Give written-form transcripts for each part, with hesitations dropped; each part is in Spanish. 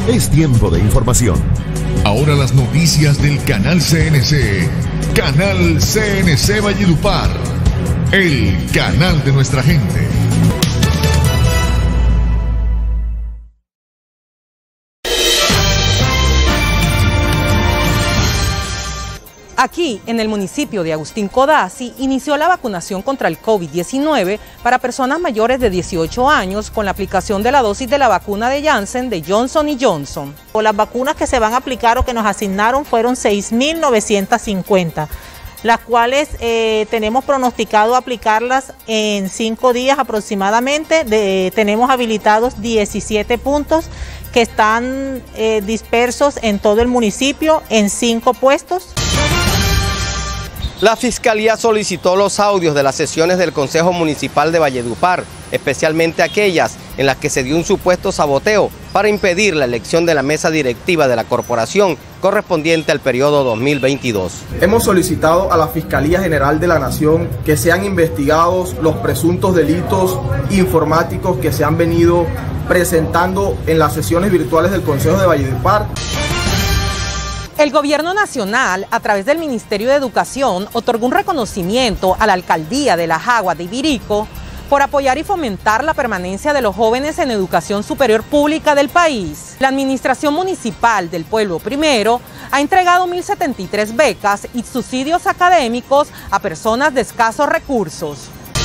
Es tiempo de información. Ahora las noticias del canal CNC. Canal CNC Valledupar. El canal de nuestra gente. Aquí, en el municipio de Agustín Codazzi, inició la vacunación contra el COVID-19 para personas mayores de 18 años con la aplicación de la dosis de la vacuna de Janssen de Johnson & Johnson. Las vacunas que se van a aplicar o que nos asignaron fueron 6.950, las cuales tenemos pronosticado aplicarlas en 5 días aproximadamente. Tenemos habilitados 17 puntos que están dispersos en todo el municipio en 5 puestos. La Fiscalía solicitó los audios de las sesiones del Consejo Municipal de Valledupar, especialmente aquellas en las que se dio un supuesto saboteo para impedir la elección de la mesa directiva de la corporación correspondiente al periodo 2022. Hemos solicitado a la Fiscalía General de la Nación que sean investigados los presuntos delitos informáticos que se han venido presentando en las sesiones virtuales del Consejo de Valledupar. El Gobierno Nacional, a través del Ministerio de Educación, otorgó un reconocimiento a la Alcaldía de La Jagua de Ibirico por apoyar y fomentar la permanencia de los jóvenes en educación superior pública del país. La Administración Municipal del Pueblo Primero ha entregado 1.073 becas y subsidios académicos a personas de escasos recursos.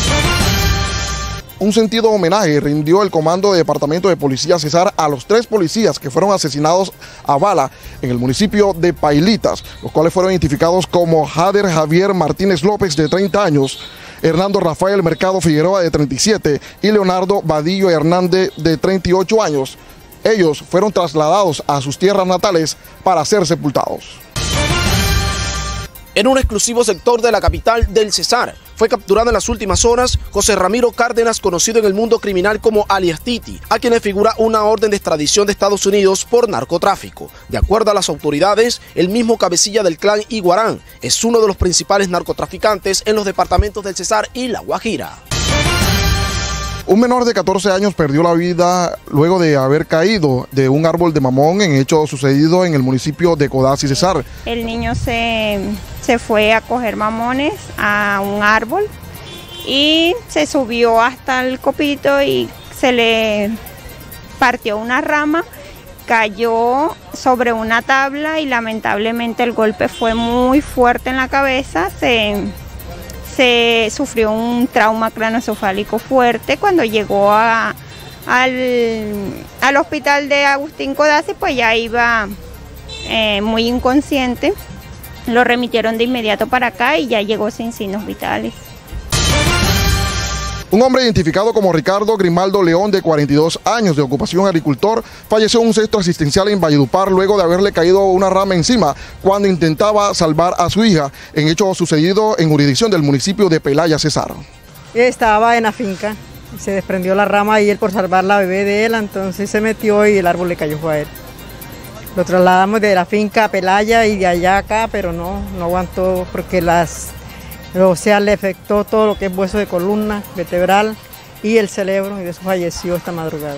Un sentido homenaje rindió el Comando de Departamento de Policía Cesar a los 3 policías que fueron asesinados a bala en el municipio de Pailitas, los cuales fueron identificados como Jader Javier Martínez López, de 30 años, Hernando Rafael Mercado Figueroa, de 37, y Leonardo Badillo Hernández, de 38 años. Ellos fueron trasladados a sus tierras natales para ser sepultados. En un exclusivo sector de la capital del Cesar, fue capturado en las últimas horas José Ramiro Cárdenas, conocido en el mundo criminal como alias Titi, a quien le figura una orden de extradición de Estados Unidos por narcotráfico. De acuerdo a las autoridades, el mismo cabecilla del clan Iguarán es uno de los principales narcotraficantes en los departamentos del Cesar y La Guajira. Un menor de 14 años perdió la vida luego de haber caído de un árbol de mamón en hecho sucedido en el municipio de Codazzi, Cesar. El niño se fue a coger mamones a un árbol y se subió hasta el copito y se le partió una rama, cayó sobre una tabla y lamentablemente el golpe fue muy fuerte en la cabeza. Se sufrió un trauma craneoencefálico fuerte. Cuando llegó al hospital de Agustín Codazzi, pues ya iba muy inconsciente. Lo remitieron de inmediato para acá y ya llegó sin signos vitales. Un hombre identificado como Ricardo Grimaldo León, de 42 años, de ocupación agricultor, falleció en un centro asistencial en Valledupar luego de haberle caído una rama encima cuando intentaba salvar a su hija, en hecho sucedido en jurisdicción del municipio de Pelaya, Cesar. Estaba en la finca, se desprendió la rama y él, por salvar la bebé de él, entonces se metió y el árbol le cayó a él. Lo trasladamos de la finca a Pelaya y de allá acá, pero no aguantó porque le afectó todo lo que es hueso de columna vertebral y el cerebro, y de eso falleció esta madrugada.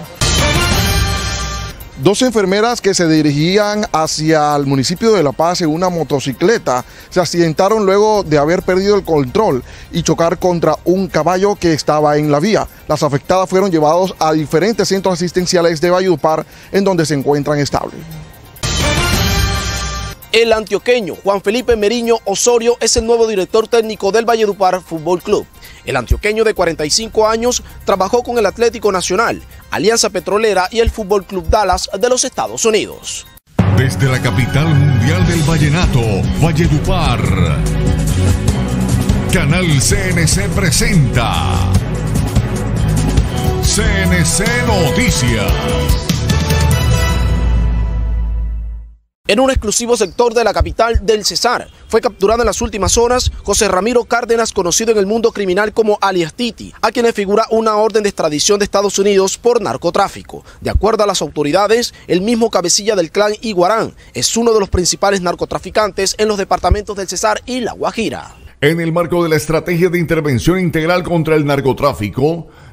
2 enfermeras que se dirigían hacia el municipio de La Paz en una motocicleta se accidentaron luego de haber perdido el control y chocar contra un caballo que estaba en la vía. Las afectadas fueron llevadas a diferentes centros asistenciales de Valledupar, en donde se encuentran estables. El antioqueño Juan Felipe Meriño Osorio es el nuevo director técnico del Valledupar Fútbol Club. El antioqueño de 45 años trabajó con el Atlético Nacional, Alianza Petrolera y el Fútbol Club Dallas de los Estados Unidos. Desde la capital mundial del vallenato, Valledupar, Canal CNC presenta CNC Noticias. En un exclusivo sector de la capital del Cesar, fue capturado en las últimas horas José Ramiro Cárdenas, conocido en el mundo criminal como alias Titi, a quien le figura una orden de extradición de Estados Unidos por narcotráfico. De acuerdo a las autoridades, el mismo cabecilla del clan Iguarán es uno de los principales narcotraficantes en los departamentos del Cesar y La Guajira. En el marco de la estrategia de intervención integral contra el narcotráfico,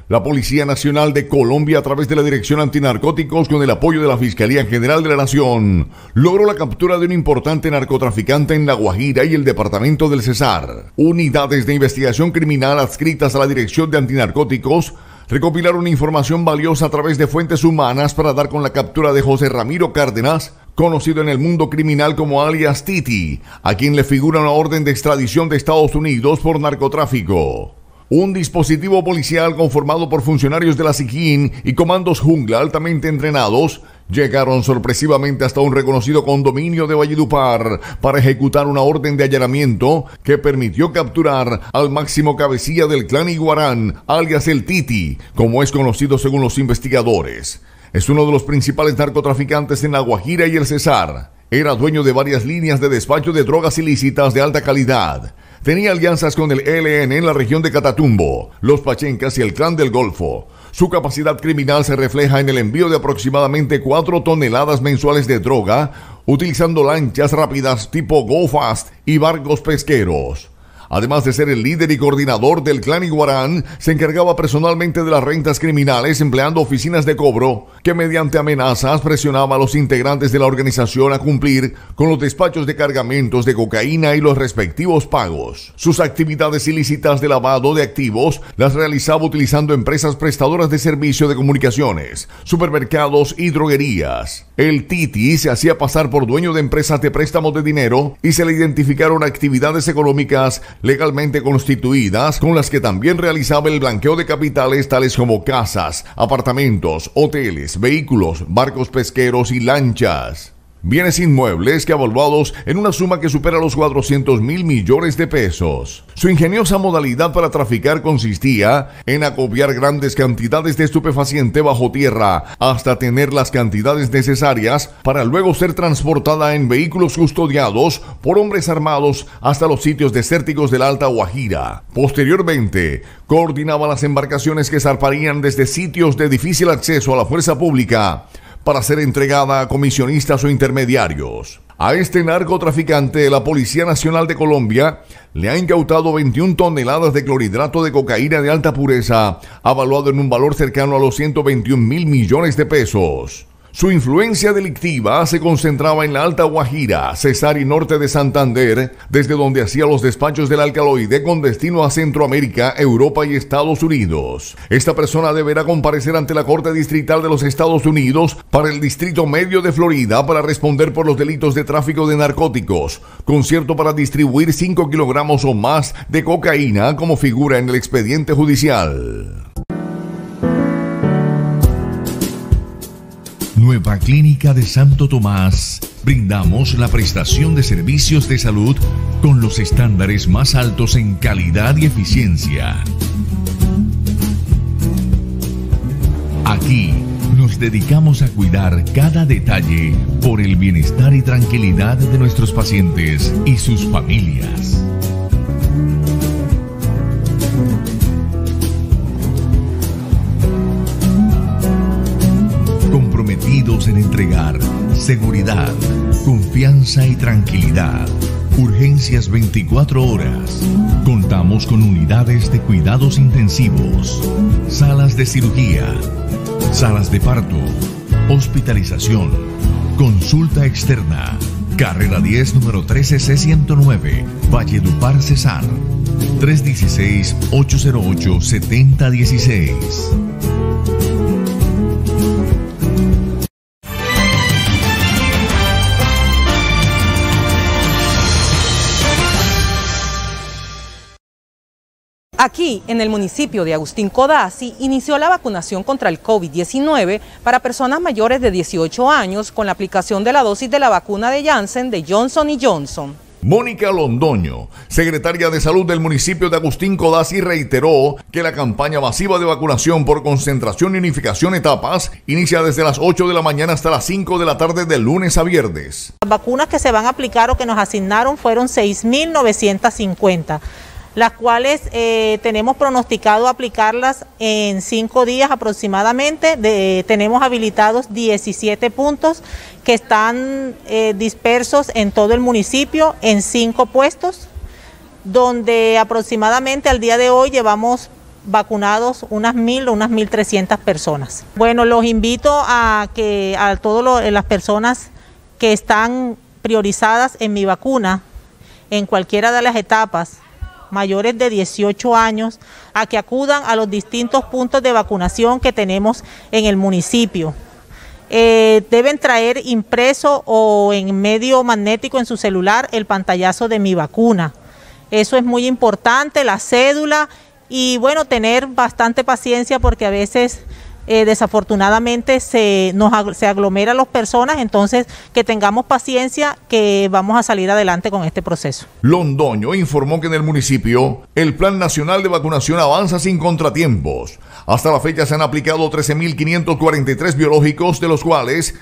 La Policía Nacional de Colombia, a través de la Dirección Antinarcóticos, con el apoyo de la Fiscalía General de la Nación, logró la captura de un importante narcotraficante en La Guajira y el departamento del Cesar. Unidades de investigación criminal adscritas a la Dirección de Antinarcóticos recopilaron información valiosa a través de fuentes humanas para dar con la captura de José Ramiro Cárdenas, conocido en el mundo criminal como alias Titi, a quien le figura una orden de extradición de Estados Unidos por narcotráfico. Un dispositivo policial conformado por funcionarios de la SIJIN y comandos jungla altamente entrenados llegaron sorpresivamente hasta un reconocido condominio de Valledupar para ejecutar una orden de allanamiento que permitió capturar al máximo cabecilla del clan Iguarán, alias el Titi, como es conocido según los investigadores. Es uno de los principales narcotraficantes en La Guajira y el Cesar. Era dueño de varias líneas de despacho de drogas ilícitas de alta calidad. Tenía alianzas con el ELN en la región de Catatumbo, los Pachencas y el Clan del Golfo. Su capacidad criminal se refleja en el envío de aproximadamente 4 toneladas mensuales de droga, utilizando lanchas rápidas tipo Go Fast y barcos pesqueros. Además de ser el líder y coordinador del clan Iguarán, se encargaba personalmente de las rentas criminales empleando oficinas de cobro que mediante amenazas presionaba a los integrantes de la organización a cumplir con los despachos de cargamentos de cocaína y los respectivos pagos. Sus actividades ilícitas de lavado de activos las realizaba utilizando empresas prestadoras de servicio de comunicaciones, supermercados y droguerías. El Titi se hacía pasar por dueño de empresas de préstamos de dinero y se le identificaron actividades económicas legalmente constituidas, con las que también realizaba el blanqueo de capitales tales como casas, apartamentos, hoteles, vehículos, barcos pesqueros y lanchas. Bienes inmuebles que evaluados en una suma que supera los 400.000 millones de pesos. Su ingeniosa modalidad para traficar consistía en acopiar grandes cantidades de estupefaciente bajo tierra hasta tener las cantidades necesarias para luego ser transportada en vehículos custodiados por hombres armados hasta los sitios desérticos de la Alta Guajira. Posteriormente, coordinaba las embarcaciones que zarparían desde sitios de difícil acceso a la fuerza pública para ser entregada a comisionistas o intermediarios. A este narcotraficante, la Policía Nacional de Colombia le ha incautado 21 toneladas de clorhidrato de cocaína de alta pureza, avaluado en un valor cercano a los 121.000 millones de pesos. Su influencia delictiva se concentraba en la Alta Guajira, Cesar y norte de Santander, desde donde hacía los despachos del alcaloide con destino a Centroamérica, Europa y Estados Unidos. Esta persona deberá comparecer ante la Corte Distrital de los Estados Unidos para el Distrito Medio de Florida para responder por los delitos de tráfico de narcóticos, concierto para distribuir 5 kilogramos o más de cocaína, como figura en el expediente judicial. Nueva Clínica de Santo Tomás. Brindamos la prestación de servicios de salud con los estándares más altos en calidad y eficiencia. Aquí nos dedicamos a cuidar cada detalle por el bienestar y tranquilidad de nuestros pacientes y sus familias. Comprometidos en entregar seguridad, confianza y tranquilidad. Urgencias 24 horas. Contamos con unidades de cuidados intensivos, salas de cirugía, salas de parto, hospitalización, consulta externa. Carrera 10, número 13C109, Valledupar, Cesar. 316-808-7016. Aquí, en el municipio de Agustín Codazzi, inició la vacunación contra el COVID-19 para personas mayores de 18 años con la aplicación de la dosis de la vacuna de Janssen de Johnson & Johnson. Mónica Londoño, secretaria de Salud del municipio de Agustín Codazzi, reiteró que la campaña masiva de vacunación por concentración y unificación etapas inicia desde las 8 de la mañana hasta las 5 de la tarde de lunes a viernes. Las vacunas que se van a aplicar o que nos asignaron fueron 6.950. las cuales tenemos pronosticado aplicarlas en 5 días aproximadamente. Tenemos habilitados 17 puntos que están dispersos en todo el municipio en 5 puestos, donde aproximadamente al día de hoy llevamos vacunados unas 1.000 o unas 1.300 personas. Bueno, los invito a todas las personas que están priorizadas en mi vacuna, en cualquiera de las etapas, mayores de 18 años, a que acudan a los distintos puntos de vacunación que tenemos en el municipio. Deben traer impreso o en medio magnético en su celular el pantallazo de mi vacuna. Eso es muy importante, la cédula, y bueno, tener bastante paciencia porque a veces desafortunadamente se aglomeran las personas, entonces que tengamos paciencia, que vamos a salir adelante con este proceso. Londoño informó que en el municipio el Plan Nacional de Vacunación avanza sin contratiempos. Hasta la fecha se han aplicado 13.543 biológicos, de los cuales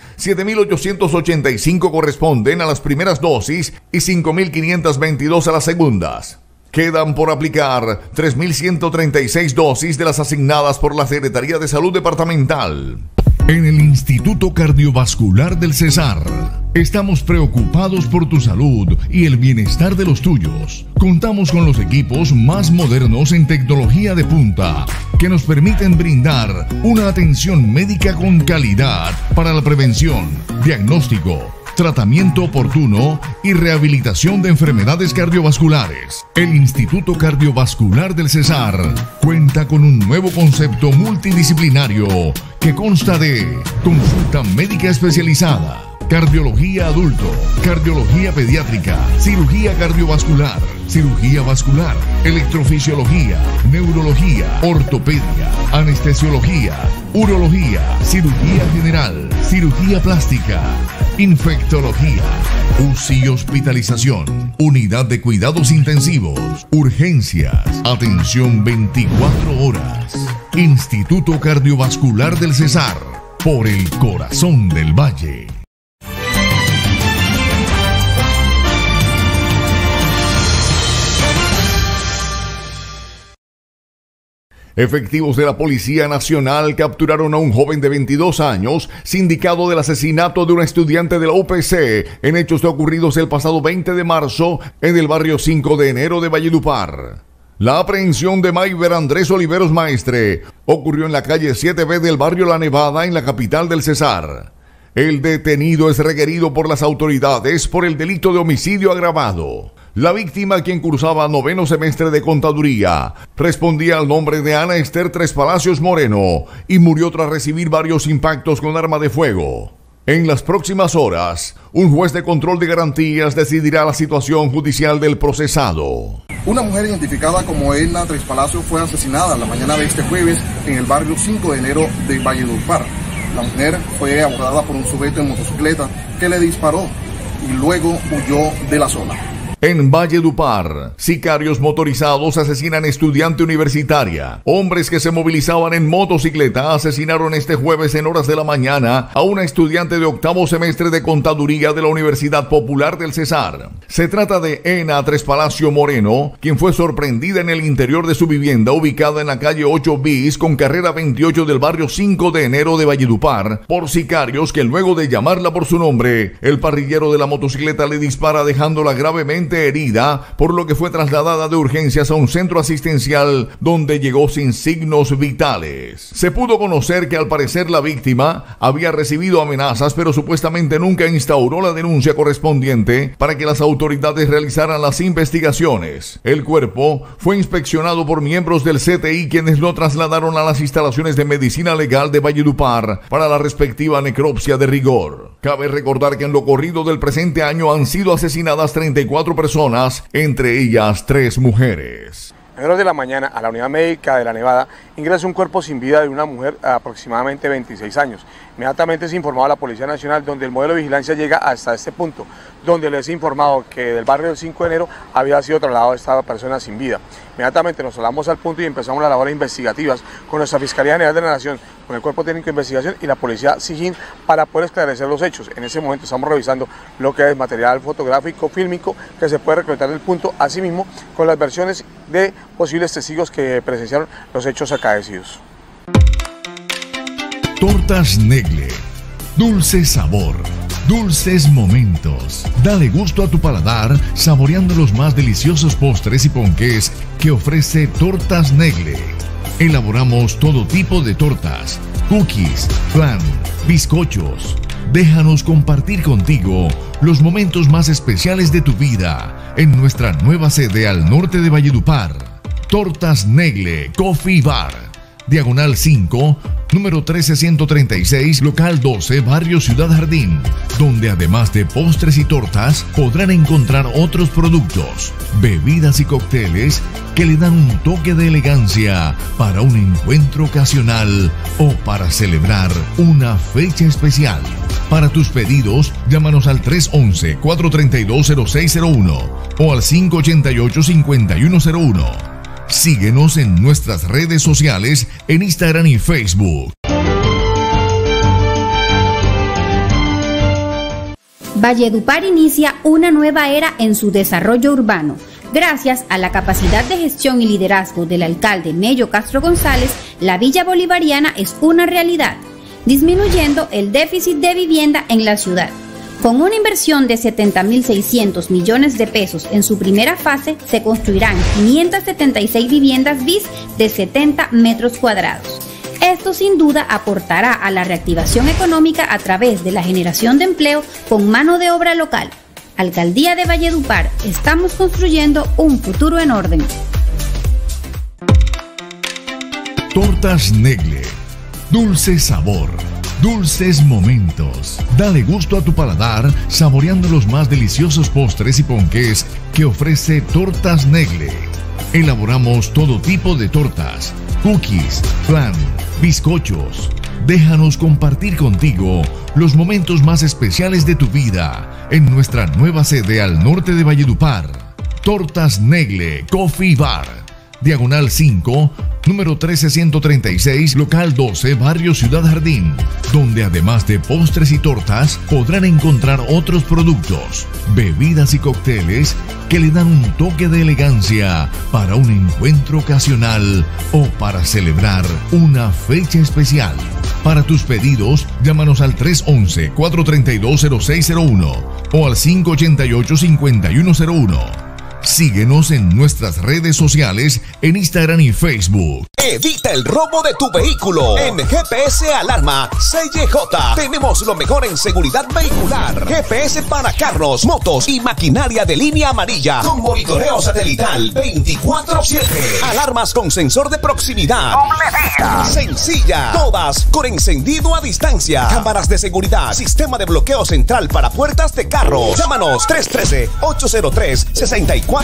7.885 corresponden a las primeras dosis y 5.522 a las segundas. Quedan por aplicar 3.136 dosis de las asignadas por la Secretaría de Salud Departamental. En el Instituto Cardiovascular del Cesar, estamos preocupados por tu salud y el bienestar de los tuyos. Contamos con los equipos más modernos en tecnología de punta que nos permiten brindar una atención médica con calidad para la prevención, diagnóstico, tratamiento oportuno y rehabilitación de enfermedades cardiovasculares. El Instituto Cardiovascular del Cesar cuenta con un nuevo concepto multidisciplinario que consta de consulta médica especializada, cardiología adulto, cardiología pediátrica, cirugía cardiovascular, cirugía vascular, electrofisiología, neurología, ortopedia, anestesiología, urología, cirugía general, cirugía plástica, infectología, UCI y hospitalización, unidad de cuidados intensivos, urgencias, atención 24 horas. Instituto Cardiovascular del Cesar, por el corazón del valle. Efectivos de la Policía Nacional capturaron a un joven de 22 años, sindicado del asesinato de una estudiante de la UPC, en hechos ocurridos el pasado 20 de marzo en el barrio 5 de enero de Valledupar. La aprehensión de Mayber Andrés Oliveros Maestre ocurrió en la calle 7B del barrio La Nevada, en la capital del Cesar. El detenido es requerido por las autoridades por el delito de homicidio agravado. La víctima, quien cursaba 9º semestre de contaduría, respondía al nombre de Ana Esther Tres Palacios Moreno y murió tras recibir varios impactos con arma de fuego. En las próximas horas, un juez de control de garantías decidirá la situación judicial del procesado. Una mujer identificada como Edna Tres Palacios fue asesinada la mañana de este jueves en el barrio 5 de enero de Valledupar. La mujer fue abordada por un sujeto en motocicleta que le disparó y luego huyó de la zona. En Valledupar, sicarios motorizados asesinan estudiante universitaria. Hombres que se movilizaban en motocicleta asesinaron este jueves en horas de la mañana a una estudiante de 8º semestre de contaduría de la Universidad Popular del Cesar. Se trata de Ena Tres Palacios Moreno, quien fue sorprendida en el interior de su vivienda ubicada en la calle 8 bis con carrera 28 del barrio 5 de enero de Valledupar por sicarios que, luego de llamarla por su nombre, el parrillero de la motocicleta le dispara dejándola gravemente herida, por lo que fue trasladada de urgencias a un centro asistencial donde llegó sin signos vitales. Se pudo conocer que al parecer la víctima había recibido amenazas, pero supuestamente nunca instauró la denuncia correspondiente para que las autoridades realizaran las investigaciones. El cuerpo fue inspeccionado por miembros del CTI, quienes lo trasladaron a las instalaciones de medicina legal de Valledupar para la respectiva necropsia de rigor. Cabe recordar que en lo corrido del presente año han sido asesinadas 34 personas, entre ellas 3 mujeres. En horas de la mañana, a la unidad médica de La Nevada ingresa un cuerpo sin vida de una mujer de aproximadamente 26 años. Inmediatamente es informado a la Policía Nacional, donde el modelo de vigilancia llega hasta este punto, donde les he informado que del barrio del 5 de enero había sido trasladado esta persona sin vida. Inmediatamente nos trasladamos al punto y empezamos las labores investigativas con nuestra Fiscalía General de la Nación, con el Cuerpo Técnico de Investigación y la Policía SIGIN para poder esclarecer los hechos. En ese momento estamos revisando lo que es material fotográfico, fílmico, que se puede recolectar del punto, asimismo con las versiones de posibles testigos que presenciaron los hechos acaecidos. Tortas Negle, dulce sabor, dulces momentos. Dale gusto a tu paladar saboreando los más deliciosos postres y ponqués que ofrece Tortas Negle. Elaboramos todo tipo de tortas, cookies, flan, bizcochos. Déjanos compartir contigo los momentos más especiales de tu vida en nuestra nueva sede al norte de Valledupar. Tortas Negle Coffee Bar, Diagonal 5, número 13136, local 12, barrio Ciudad Jardín, donde además de postres y tortas podrán encontrar otros productos, bebidas y cócteles que le dan un toque de elegancia para un encuentro ocasional o para celebrar una fecha especial. Para tus pedidos, llámanos al 311-432-0601 o al 588-5101. Síguenos en nuestras redes sociales en Instagram y Facebook. Valledupar inicia una nueva era en su desarrollo urbano. Gracias a la capacidad de gestión y liderazgo del alcalde Mello Castro González, la Villa Bolivariana es una realidad, disminuyendo el déficit de vivienda en la ciudad. Con una inversión de 70.600 millones de pesos en su primera fase, se construirán 576 viviendas BIS de 70 metros cuadrados. Esto sin duda aportará a la reactivación económica a través de la generación de empleo con mano de obra local. Alcaldía de Valledupar, estamos construyendo un futuro en orden. Tortas Negle, dulce sabor, dulces momentos. Dale gusto a tu paladar saboreando los más deliciosos postres y ponqués que ofrece Tortas Negle. Elaboramos todo tipo de tortas, cookies, flan, bizcochos. Déjanos compartir contigo los momentos más especiales de tu vida en nuestra nueva sede al norte de Valledupar. Tortas Negle Coffee Bar, Diagonal 5, número 13136, local 12, barrio Ciudad Jardín, donde además de postres y tortas podrán encontrar otros productos, bebidas y cócteles que le dan un toque de elegancia para un encuentro ocasional o para celebrar una fecha especial. Para tus pedidos, llámanos al 311-432-0601 o al 588-5101. Síguenos en nuestras redes sociales en Instagram y Facebook. Evita el robo de tu vehículo. En GPS Alarma CJ tenemos lo mejor en seguridad vehicular. GPS para carros, motos y maquinaria de línea amarilla con monitoreo satelital 24/7. Alarmas con sensor de proximidad. Sencilla. Todas con encendido a distancia. Cámaras de seguridad. Sistema de bloqueo central para puertas de carros. Llámanos 313-803-6453.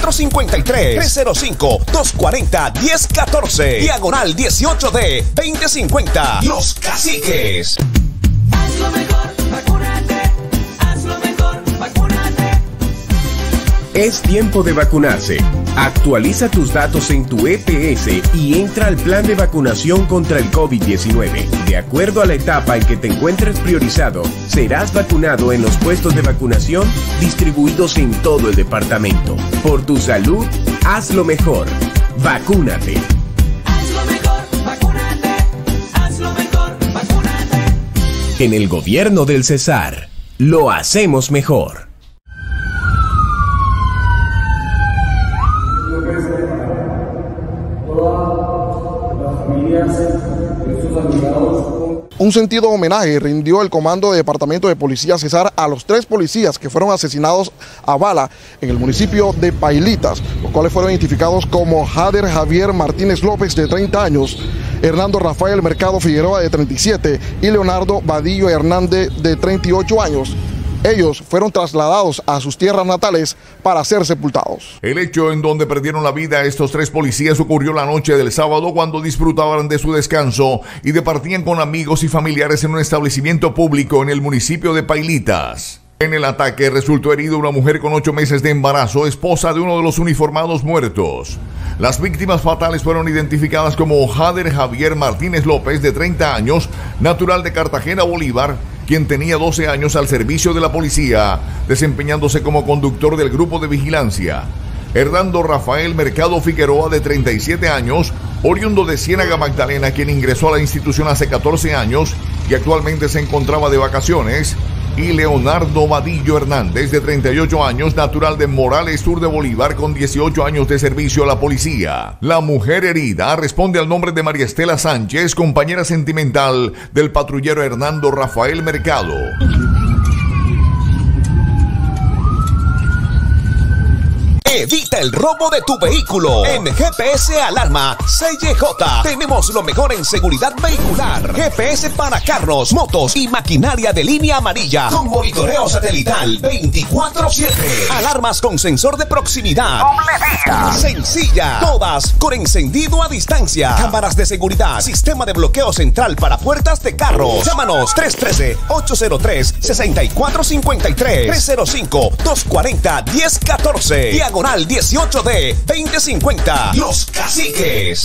305-240-1014. Diagonal 18D 2050. Los Caciques. Haz lo mejor, vacúnate. Haz lo mejor, vacúnate. Es tiempo de vacunarse. Actualiza tus datos en tu EPS y entra al plan de vacunación contra el COVID-19. De acuerdo a la etapa en que te encuentres priorizado, serás vacunado en los puestos de vacunación distribuidos en todo el departamento. Por tu salud, haz lo mejor. Vacúnate. Haz lo mejor, vacúnate. Haz lo mejor, vacúnate. En el gobierno del Cesar, lo hacemos mejor. Un sentido homenaje rindió el Comando de Departamento de Policía Cesar a los 3 policías que fueron asesinados a bala en el municipio de Pailitas, los cuales fueron identificados como Hader Javier Martínez López, de 30 años, Hernando Rafael Mercado Figueroa, de 37, y Leonardo Vadillo Hernández, de 38 años. Ellos fueron trasladados a sus tierras natales para ser sepultados. El hecho en donde perdieron la vida estos 3 policías ocurrió la noche del sábado cuando disfrutaban de su descanso y departían con amigos y familiares en un establecimiento público en el municipio de Pailitas. En el ataque resultó herido una mujer con 8 meses de embarazo, esposa de uno de los uniformados muertos. Las víctimas fatales fueron identificadas como Hader Javier Martínez López, de 30 años, natural de Cartagena, Bolívar, quien tenía 12 años al servicio de la policía, desempeñándose como conductor del grupo de vigilancia. Hernando Rafael Mercado Figueroa, de 37 años, oriundo de Ciénaga Magdalena, quien ingresó a la institución hace 14 años y actualmente se encontraba de vacaciones. y Leonardo Vadillo Hernández, de 38 años, natural de Morales, sur de Bolívar, con 18 años de servicio a la policía. La mujer herida responde al nombre de María Estela Sánchez, compañera sentimental del patrullero Hernando Rafael Mercado. Evita el robo de tu vehículo. En GPS Alarma CJ tenemos lo mejor en seguridad vehicular. GPS para carros, motos y maquinaria de línea amarilla, con monitoreo satelital 24/7. Alarmas con sensor de proximidad. Sencilla. Todas con encendido a distancia. Cámaras de seguridad. Sistema de bloqueo central para puertas de carros. Llámanos 313-803-6453. 305-240-1014. Diagonal 18D 2050. Los Caciques.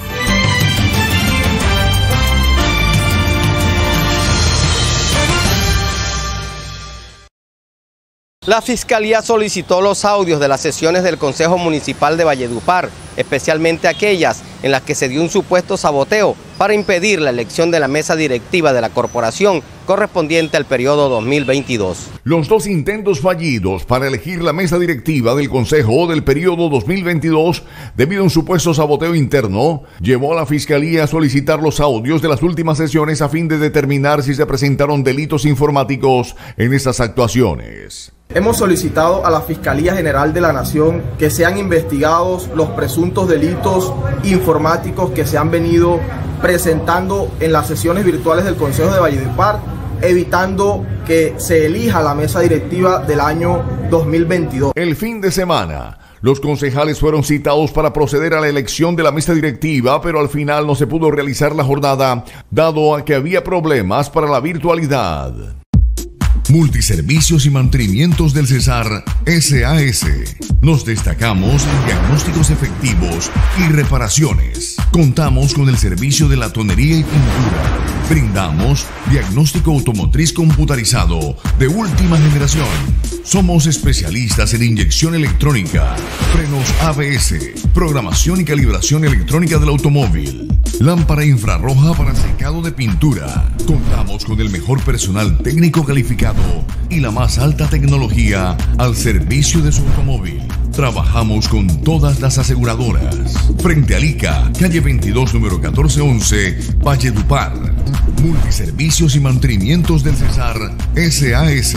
La Fiscalía solicitó los audios de las sesiones del Consejo Municipal de Valledupar, especialmente aquellas en las que se dio un supuesto saboteo para impedir la elección de la mesa directiva de la corporación correspondiente al periodo 2022. Los dos intentos fallidos para elegir la mesa directiva del Consejo del periodo 2022 debido a un supuesto saboteo interno llevó a la Fiscalía a solicitar los audios de las últimas sesiones a fin de determinar si se presentaron delitos informáticos en estas actuaciones. Hemos solicitado a la Fiscalía General de la Nación que sean investigados los presuntos delitos informáticos que se han venido presentando en las sesiones virtuales del Consejo de Valledupar, evitando que se elija la mesa directiva del año 2022. El fin de semana, los concejales fueron citados para proceder a la elección de la mesa directiva, pero al final no se pudo realizar la jornada, dado a que había problemas para la virtualidad. Multiservicios y mantenimientos del Cesar SAS. Nos destacamos en diagnósticos efectivos y reparaciones. Contamos con el servicio de latonería y pintura. Brindamos diagnóstico automotriz computarizado de última generación. Somos especialistas en inyección electrónica, frenos ABS, programación y calibración electrónica del automóvil, lámpara infrarroja para secado de pintura. Contamos con el mejor personal técnico calificado y la más alta tecnología al servicio de su automóvil. Trabajamos con todas las aseguradoras. Frente a ICA, calle 22, número 1411, Valledupar. Multiservicios y mantenimientos del Cesar SAS.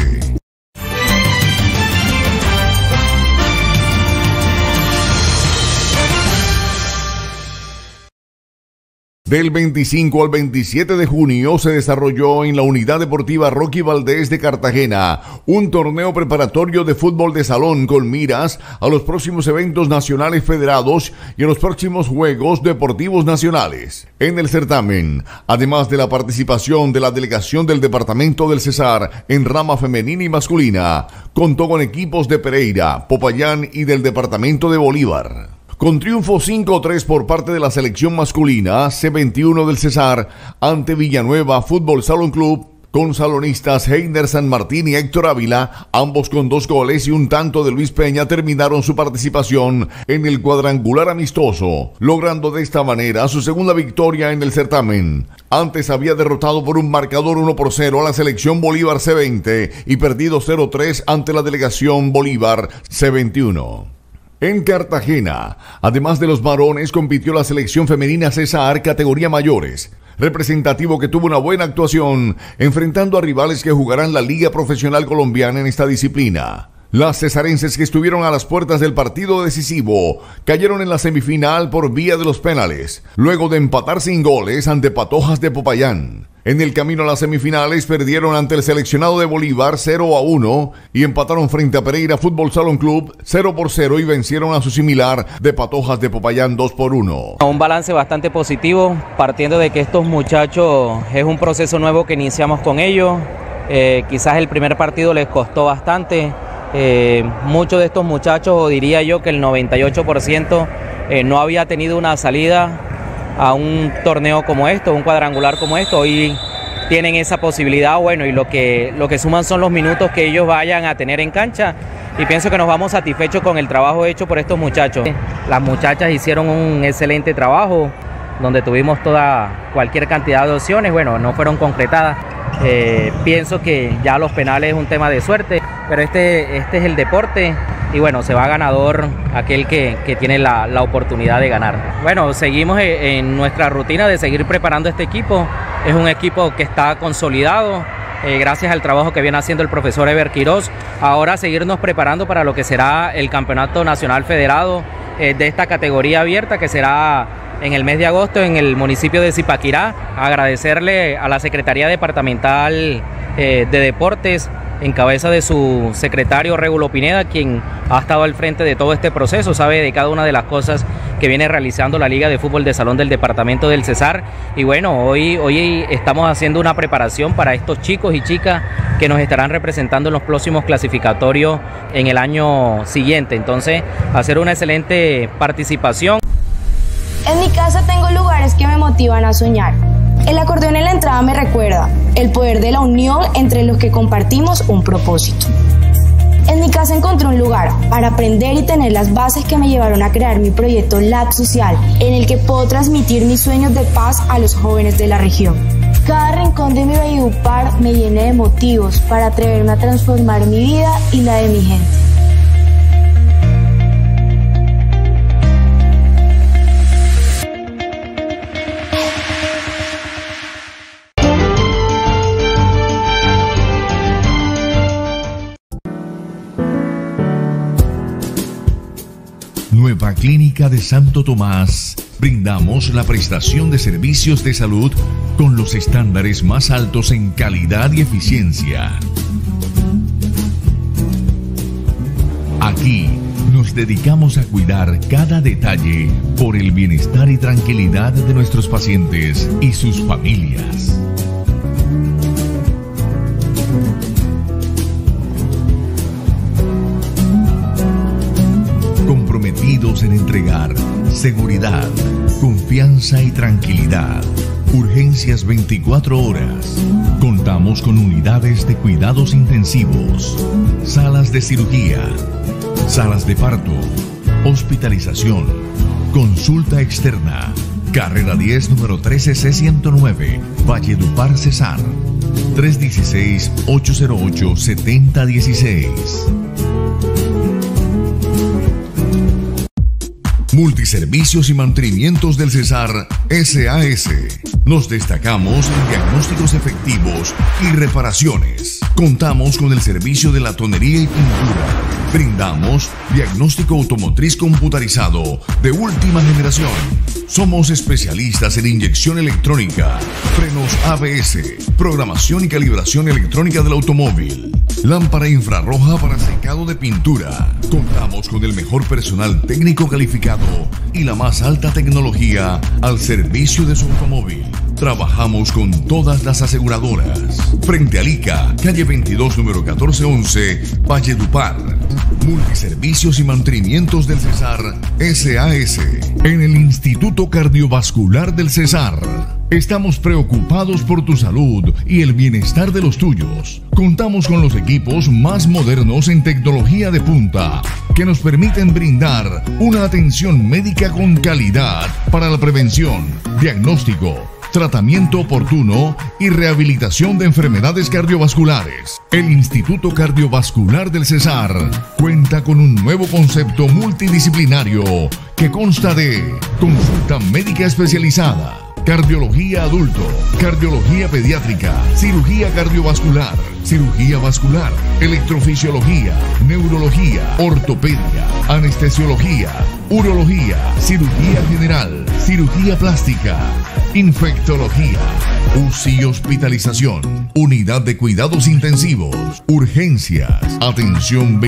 Del 25 al 27 de junio se desarrolló en la Unidad Deportiva Rocky Valdés de Cartagena un torneo preparatorio de fútbol de salón con miras a los próximos eventos nacionales federados y a los próximos Juegos Deportivos Nacionales. En el certamen, además de la participación de la delegación del Departamento del Cesar en rama femenina y masculina, contó con equipos de Pereira, Popayán y del Departamento de Bolívar. Con triunfo 5-3 por parte de la selección masculina C21 del Cesar ante Villanueva Fútbol Salón Club, con salonistas Heiner San Martín y Héctor Ávila, ambos con 2 goles y un tanto de Luis Peña, terminaron su participación en el cuadrangular amistoso, logrando de esta manera su segunda victoria en el certamen. Antes había derrotado por un marcador 1-0 a la selección Bolívar C20 y perdido 0-3 ante la delegación Bolívar C21. En Cartagena, además de los varones, compitió la selección femenina Cesar categoría mayores, representativo que tuvo una buena actuación, enfrentando a rivales que jugarán la Liga Profesional Colombiana en esta disciplina. Las cesarenses, que estuvieron a las puertas del partido decisivo, cayeron en la semifinal por vía de los penales, luego de empatar sin goles ante Patojas de Popayán. En el camino a las semifinales perdieron ante el seleccionado de Bolívar 0-1 y empataron frente a Pereira Fútbol Salón Club 0-0 y vencieron a su similar de Patojas de Popayán 2-1. Un balance bastante positivo, partiendo de que estos muchachos es un proceso nuevo que iniciamos con ellos. Quizás el primer partido les costó bastante. Muchos de estos muchachos, o diría yo que el 98%, no había tenido una salida a un torneo como esto, un cuadrangular como esto. Hoy tienen esa posibilidad, bueno, y lo que suman son los minutos que ellos vayan a tener en cancha, y pienso que nos vamos satisfechos con el trabajo hecho por estos muchachos. Las muchachas hicieron un excelente trabajo, donde tuvimos cualquier cantidad de opciones, bueno, no fueron concretadas, Pienso que ya los penales es un tema de suerte, pero este es el deporte y bueno, se va ganador aquel que tiene la oportunidad de ganar. Bueno, seguimos en nuestra rutina de seguir preparando este equipo. Es un equipo que está consolidado, gracias al trabajo que viene haciendo el profesor Eber Quirós. Ahora seguirnos preparando para lo que será el Campeonato Nacional Federado de esta categoría abierta, que será en el mes de agosto en el municipio de Zipaquirá. Agradecerle a la Secretaría Departamental de Deportes, en cabeza de su secretario Régulo Pineda, quien ha estado al frente de todo este proceso, sabe de cada una de las cosas que viene realizando la Liga de Fútbol de Salón del Departamento del Cesar. Y bueno, hoy estamos haciendo una preparación para estos chicos y chicas que nos estarán representando en los próximos clasificatorios en el año siguiente. Entonces, hacer una excelente participación. En mi casa tengo lugares que me motivan a soñar. El acordeón en la entrada me recuerda el poder de la unión entre los que compartimos un propósito. En mi casa encontré un lugar para aprender y tener las bases que me llevaron a crear mi proyecto Lab Social, en el que puedo transmitir mis sueños de paz a los jóvenes de la región. Cada rincón de mi Valledupar me llena de motivos para atreverme a transformar mi vida y la de mi gente. Nueva Clínica de Santo Tomás. Brindamos la prestación de servicios de salud con los estándares más altos en calidad y eficiencia. Aquí nos dedicamos a cuidar cada detalle por el bienestar y tranquilidad de nuestros pacientes y sus familias. Comprometidos en entregar seguridad, confianza y tranquilidad. Urgencias 24 horas. Contamos con unidades de cuidados intensivos, salas de cirugía, salas de parto, hospitalización, consulta externa. Carrera 10, número 13C109, Valledupar, Cesar. 316-808-7016. Multiservicios y mantenimientos del Cesar SAS. Nos destacamos en diagnósticos efectivos y reparaciones. Contamos con el servicio de latonería y pintura. Brindamos diagnóstico automotriz computarizado de última generación. Somos especialistas en inyección electrónica, frenos ABS, programación y calibración electrónica del automóvil, lámpara infrarroja para secado de pintura. Contamos con el mejor personal técnico calificado y la más alta tecnología al servicio de su automóvil. Trabajamos con todas las aseguradoras. Frente a Lica, calle 22, número 1411, Valledupar. Multiservicios y mantenimientos del Cesar SAS. En el Instituto Cardiovascular del Cesar. Estamos preocupados por tu salud y el bienestar de los tuyos. Contamos con los equipos más modernos en tecnología de punta que nos permiten brindar una atención médica con calidad para la prevención, diagnóstico, tratamiento oportuno y rehabilitación de enfermedades cardiovasculares. El Instituto Cardiovascular del Cesar cuenta con un nuevo concepto multidisciplinario que consta de consulta médica especializada, cardiología adulto, cardiología pediátrica, cirugía cardiovascular, cirugía vascular, electrofisiología, neurología, ortopedia, anestesiología, urología, cirugía general, cirugía plástica, infectología, UCI y hospitalización, unidad de cuidados intensivos, urgencias, atención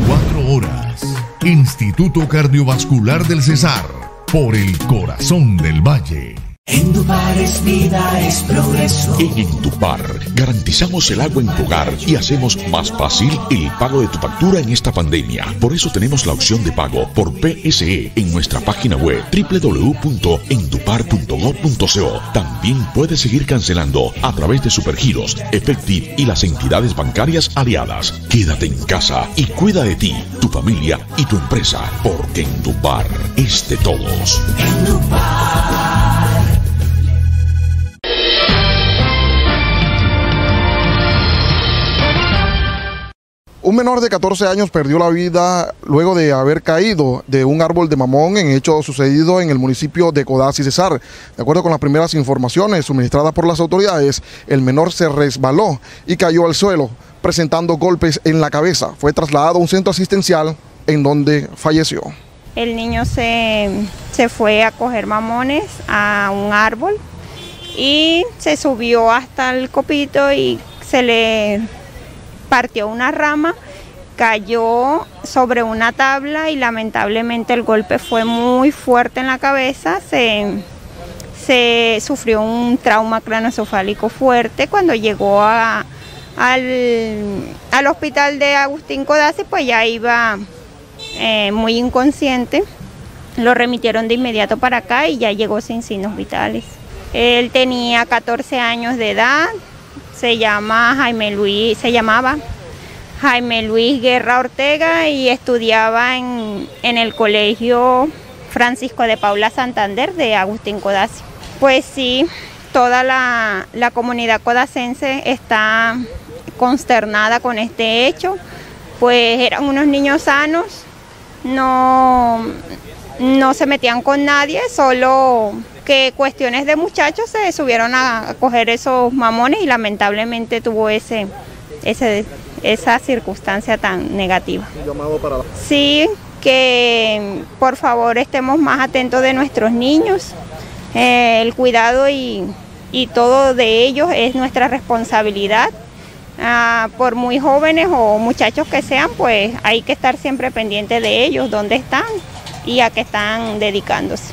24 horas. Instituto Cardiovascular del Cesar, por el corazón del valle. Endupar es vida, es progreso. En Endupar garantizamos el agua en tu hogar y hacemos más fácil el pago de tu factura en esta pandemia. Por eso tenemos la opción de pago por PSE en nuestra página web www.endupar.gov.co. También puedes seguir cancelando a través de Supergiros, Efectiv y las entidades bancarias aliadas. Quédate en casa y cuida de ti, tu familia y tu empresa, porque Endupar es de todos. Endupar. Un menor de 14 años perdió la vida luego de haber caído de un árbol de mamón en hecho sucedido en el municipio de Codazzi, Cesar. De acuerdo con las primeras informaciones suministradas por las autoridades, el menor se resbaló y cayó al suelo, presentando golpes en la cabeza. Fue trasladado a un centro asistencial en donde falleció. El niño se fue a coger mamones a un árbol y se subió hasta el copito y se le partió una rama, cayó sobre una tabla y lamentablemente el golpe fue muy fuerte en la cabeza, se sufrió un trauma craneoencefálico fuerte. Cuando llegó al hospital de Agustín Codazzi, pues ya iba muy inconsciente, lo remitieron de inmediato para acá y ya llegó sin signos vitales. Él tenía 14 años de edad, se llamaba Jaime Luis Guerra Ortega y estudiaba en el colegio Francisco de Paula Santander de Agustín Codazzi. Pues sí, toda la comunidad codacense está consternada con este hecho, pues eran unos niños sanos, no se metían con nadie, solo que cuestiones de muchachos se subieron a coger esos mamones y lamentablemente tuvo esa circunstancia tan negativa. ¿Un llamado para la... Sí, que por favor estemos más atentos de nuestros niños, el cuidado y todo de ellos es nuestra responsabilidad. Por muy jóvenes o muchachos que sean, pues hay que estar siempre pendiente de ellos, dónde están y a qué están dedicándose.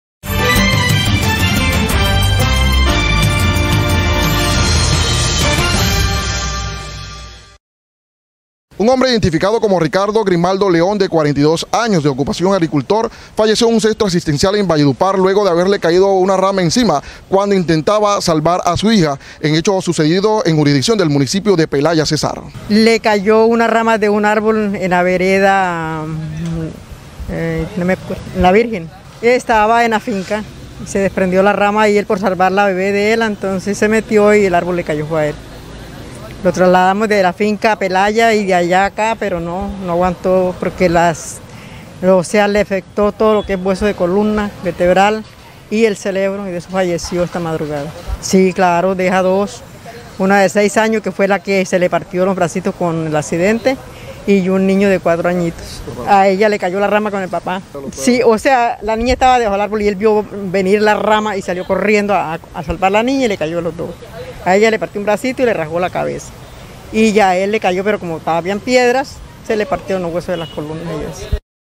Un hombre identificado como Ricardo Grimaldo León, de 42 años, de ocupación agricultor, falleció en un centro asistencial en Valledupar luego de haberle caído una rama encima cuando intentaba salvar a su hija, en hecho sucedido en jurisdicción del municipio de Pelaya, Cesar. Le cayó una rama de un árbol en la vereda La Virgen. Estaba en la finca, se desprendió la rama y él, por salvar la bebé de él, entonces se metió y el árbol le cayó a él. Lo trasladamos de la finca a Pelaya y de allá acá, pero no aguantó porque le afectó todo lo que es hueso de columna vertebral y el cerebro, y de eso falleció esta madrugada. Sí, claro, deja dos. Una de 6 años, que fue la que se le partió los bracitos con el accidente, y un niño de 4 añitos. A ella le cayó la rama con el papá. Sí, o sea, la niña estaba debajo del árbol y él vio venir la rama y salió corriendo a salvar a la niña y le cayó a los dos. A ella le partió un bracito y le rasgó la cabeza. Y ya a él le cayó, pero como habían piedras, se le partieron los huesos de las columnas y eso.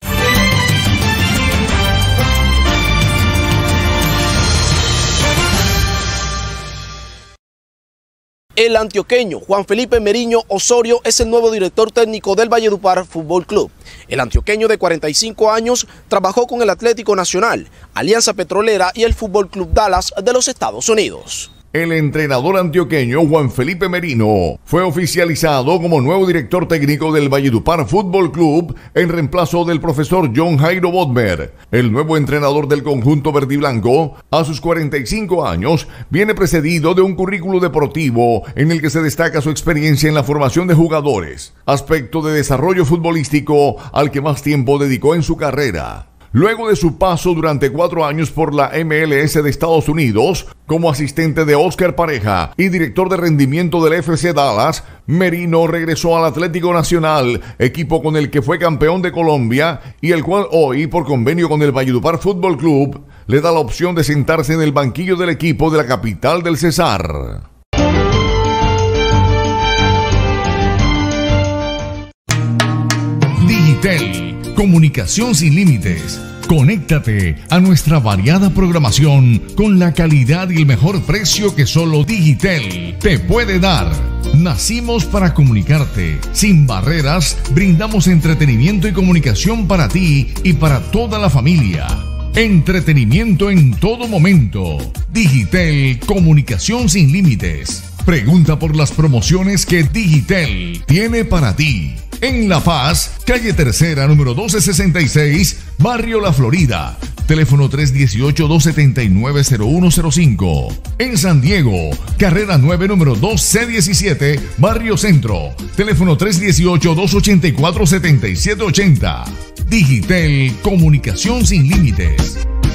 El antioqueño Juan Felipe Meriño Osorio es el nuevo director técnico del Valledupar Fútbol Club. El antioqueño de 45 años trabajó con el Atlético Nacional, Alianza Petrolera y el Fútbol Club Dallas de los Estados Unidos. El entrenador antioqueño Juan Felipe Merino fue oficializado como nuevo director técnico del Valledupar Fútbol Club en reemplazo del profesor John Jairo Bodmer. El nuevo entrenador del conjunto verdiblanco, a sus 45 años, viene precedido de un currículo deportivo en el que se destaca su experiencia en la formación de jugadores, aspecto de desarrollo futbolístico al que más tiempo dedicó en su carrera. Luego de su paso durante 4 años por la MLS de Estados Unidos, como asistente de Oscar Pareja y director de rendimiento del FC Dallas, Merino regresó al Atlético Nacional, equipo con el que fue campeón de Colombia y el cual hoy, por convenio con el Valledupar Fútbol Club, le da la opción de sentarse en el banquillo del equipo de la capital del Cesar. Digitel. Comunicación sin límites. Conéctate a nuestra variada programación con la calidad y el mejor precio que solo Digitel te puede dar. Nacimos para comunicarte. Sin barreras, brindamos entretenimiento y comunicación para ti y para toda la familia. Entretenimiento en todo momento. Digitel, comunicación sin límites. Pregunta por las promociones que Digitel tiene para ti. En La Paz, calle Tercera, número 1266, Barrio La Florida. teléfono 318-279-0105. En San Diego, carrera 9, número 2C17, Barrio Centro, teléfono 318-284-7780. Digitel, comunicación sin límites.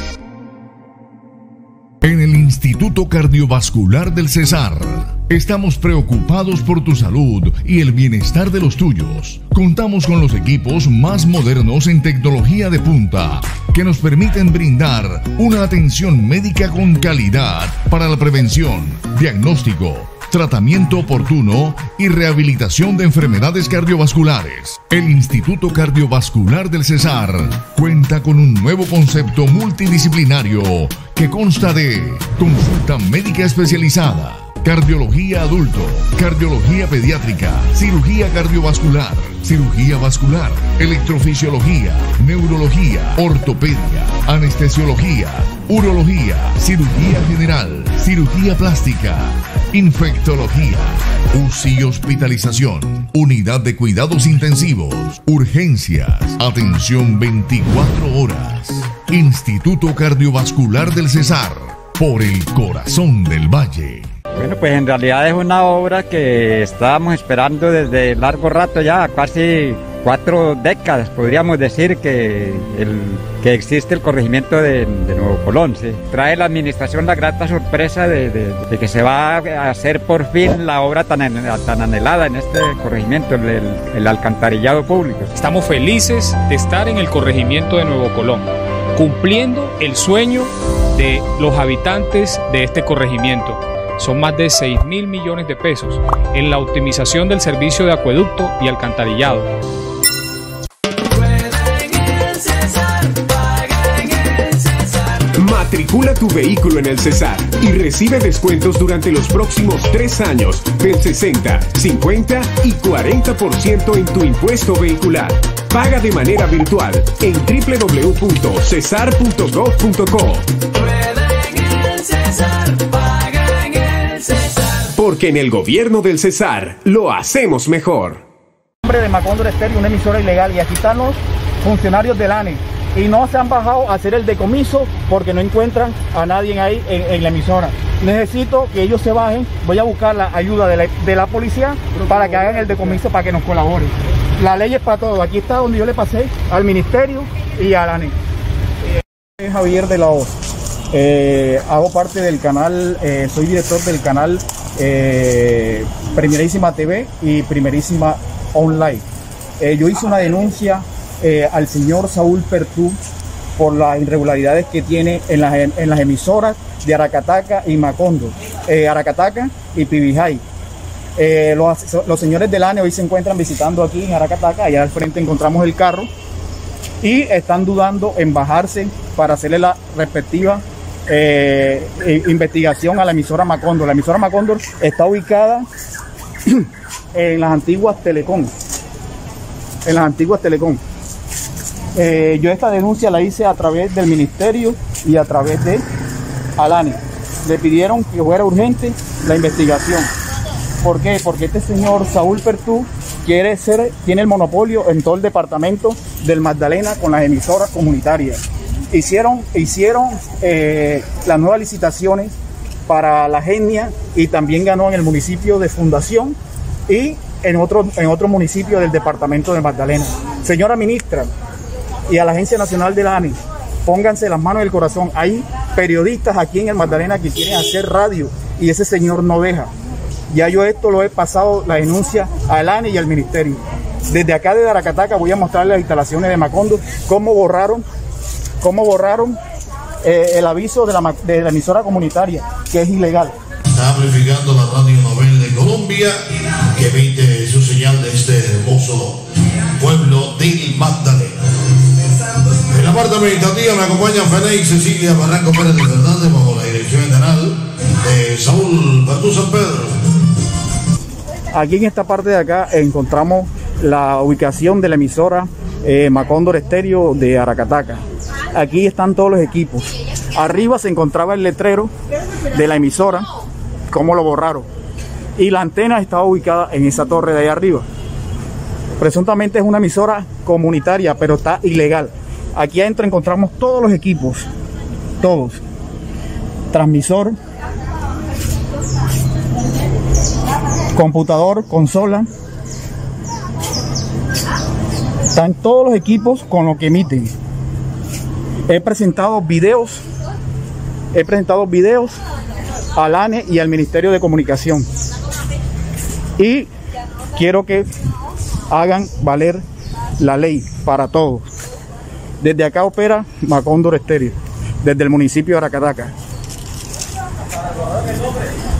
En el Instituto Cardiovascular del Cesar, estamos preocupados por tu salud y el bienestar de los tuyos. Contamos con los equipos más modernos en tecnología de punta que nos permiten brindar una atención médica con calidad para la prevención, diagnóstico, tratamiento oportuno y rehabilitación de enfermedades cardiovasculares. El Instituto Cardiovascular del Cesar cuenta con un nuevo concepto multidisciplinario que consta de consulta médica especializada, cardiología adulto, cardiología pediátrica, cirugía cardiovascular, cirugía vascular, electrofisiología, neurología, ortopedia, anestesiología, urología, cirugía general, cirugía plástica, infectología, UCI y hospitalización, unidad de cuidados intensivos, urgencias, atención 24 horas. Instituto Cardiovascular del Cesar, por el corazón del valle. Bueno, pues en realidad es una obra que estábamos esperando desde largo rato ya, casi 4 décadas, podríamos decir, que existe el corregimiento de Nuevo Colón. ¿Sí? Trae la administración la grata sorpresa de que se va a hacer por fin la obra tan anhelada en este corregimiento, el alcantarillado público. Estamos felices de estar en el corregimiento de Nuevo Colón, cumpliendo el sueño de los habitantes de este corregimiento. Son más de 6.000 millones de pesos en la optimización del servicio de acueducto y alcantarillado. Matricula tu vehículo en el Cesar y recibe descuentos durante los próximos 3 años del 60, 50 y 40% en tu impuesto vehicular. Paga de manera virtual en www.cesar.gov.co. Porque en el gobierno del Cesar lo hacemos mejor. Nombre de Macóndor Estéreo, una emisora ilegal, y aquí están los funcionarios del ANE y no se han bajado a hacer el decomiso porque no encuentran a nadie ahí en la emisora. Necesito que ellos se bajen, voy a buscar la ayuda de la policía para que hagan el decomiso, para que nos colaboren. La ley es para todos, aquí está donde yo le pasé al ministerio y al ANE. Soy Javier de la Hoz, hago parte del canal, soy director del canal Primerísima TV y Primerísima Online. Yo hice una denuncia al señor Saúl Pertú por las irregularidades que tiene en las emisoras de Aracataca y Macondo, Aracataca y Pibijay. Los señores del ANE hoy se encuentran visitando aquí en Aracataca, allá al frente encontramos el carro y están dudando en bajarse para hacerle la respectiva investigación a la emisora Macondo. La emisora Macondo está ubicada en las antiguas Telecom. Yo esta denuncia la hice a través del ministerio y a través de Alane. Le pidieron que fuera urgente la investigación. ¿Por qué? Porque este señor Saúl Pertú tiene el monopolio en todo el departamento del Magdalena con las emisoras comunitarias. Hicieron las nuevas licitaciones para la Genia y también ganó en el municipio de Fundación y en otro municipio del departamento de Magdalena. Señora ministra y a la Agencia Nacional de la ANE, pónganse las manos en el corazón. Hay periodistas aquí en el Magdalena que quieren hacer radio y ese señor no deja. Ya yo esto lo he pasado la denuncia al ANE y al ministerio. Desde acá de Aracataca voy a mostrarles las instalaciones de Macondo, cómo borraron el aviso de la emisora comunitaria, que es ilegal. Está amplificando la Radio Nobel de Colombia, que emite su señal de este hermoso pueblo del Magdalena. En la parte administrativa me acompañan Félix Cecilia Barranco Pérez de Fernández bajo la dirección general de Saúl Pertú San Pedro. Aquí en esta parte de acá encontramos la ubicación de la emisora Macóndor Estéreo de Aracataca. Aquí están todos los equipos. Arriba se encontraba el letrero de la emisora, cómo lo borraron. Y la antena estaba ubicada en esa torre de ahí arriba. Presuntamente es una emisora comunitaria, pero está ilegal. Aquí adentro encontramos todos los equipos, todos. Transmisor, computador, consola. Están todos los equipos con lo que emiten. He presentado videos al ANE y al Ministerio de Comunicación. Y quiero que hagan valer la ley para todos. Desde acá opera Macóndor Estéreo, desde el municipio de Aracataca.